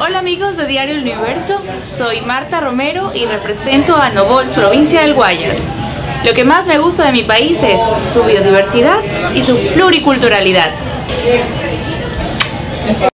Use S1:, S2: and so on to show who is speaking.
S1: Hola amigos de Diario El Universo, soy Marta Romero y represento a Novol, provincia del Guayas. Lo que más me gusta de mi país es su biodiversidad y su pluriculturalidad.